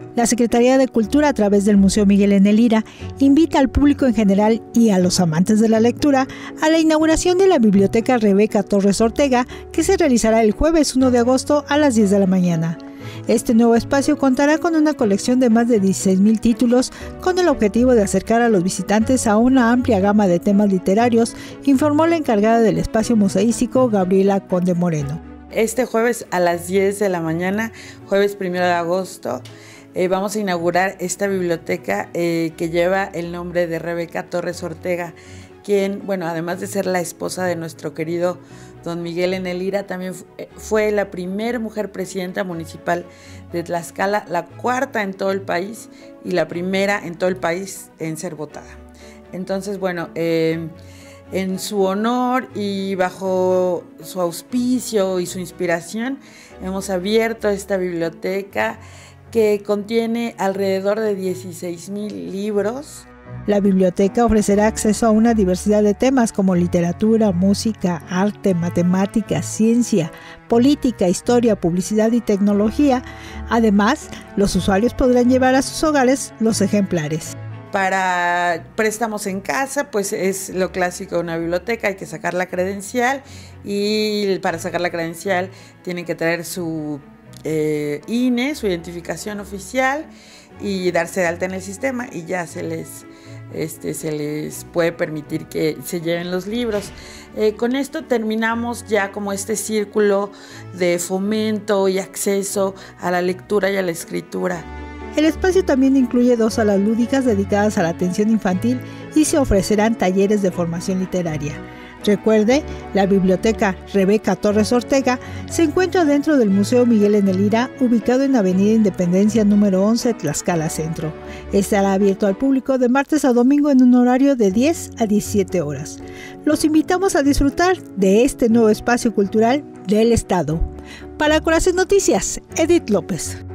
La Secretaría de Cultura, a través del Museo Miguel N. Lira, invita al público en general y a los amantes de la lectura a la inauguración de la Biblioteca Rebeca Torres Ortega, que se realizará el jueves 1 de agosto a las 10 de la mañana. Este nuevo espacio contará con una colección de más de 16,000 títulos con el objetivo de acercar a los visitantes a una amplia gama de temas literarios, informó la encargada del espacio museístico, Gabriela Conde Moreno. Este jueves a las 10 de la mañana, jueves 1 de agosto, vamos a inaugurar esta biblioteca que lleva el nombre de Rebeca Torres Ortega, quien, bueno, además de ser la esposa de nuestro querido don Miguel N. Lira, también fue la primera mujer presidenta municipal de Tlaxcala, la cuarta en todo el país y la primera en todo el país en ser votada. Entonces, bueno, en su honor y bajo su auspicio y su inspiración, hemos abierto esta biblioteca que contiene alrededor de 16,000 libros. La biblioteca ofrecerá acceso a una diversidad de temas como literatura, música, arte, matemáticas, ciencia, política, historia, publicidad y tecnología. Además, los usuarios podrán llevar a sus hogares los ejemplares. Para préstamos en casa, pues es lo clásico de una biblioteca, hay que sacar la credencial y para sacar la credencial tienen que traer su INE, su identificación oficial, y darse de alta en el sistema y ya se les puede permitir que se lleven los libros. Con esto terminamos ya como este círculo de fomento y acceso a la lectura y a la escritura. El espacio también incluye 2 salas lúdicas dedicadas a la atención infantil y se ofrecerán talleres de formación literaria. Recuerde, la Biblioteca Rebeca Torres Ortega se encuentra dentro del Museo Miguel N. Lira, ubicado en Avenida Independencia número 11, Tlaxcala Centro. Estará abierto al público de martes a domingo en un horario de 10 a 17 horas. Los invitamos a disfrutar de este nuevo espacio cultural del Estado. Para Corazón Noticias, Edith López.